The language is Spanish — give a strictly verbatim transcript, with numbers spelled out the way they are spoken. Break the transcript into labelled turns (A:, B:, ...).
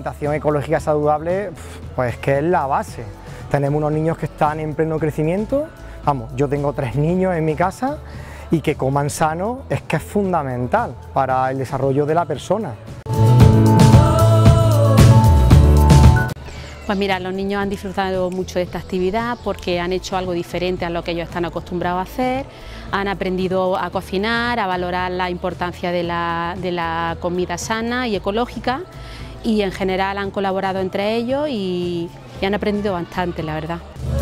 A: alimentación ecológica saludable, pues que es la base. Tenemos unos niños que están en pleno crecimiento, vamos, yo tengo tres niños en mi casa y que coman sano es que es fundamental para el desarrollo de la persona.
B: Pues mira, los niños han disfrutado mucho de esta actividad porque han hecho algo diferente a lo que ellos están acostumbrados a hacer, han aprendido a cocinar, a valorar la importancia de la, de la comida sana y ecológica, y en general han colaborado entre ellos y, y han aprendido bastante, la verdad.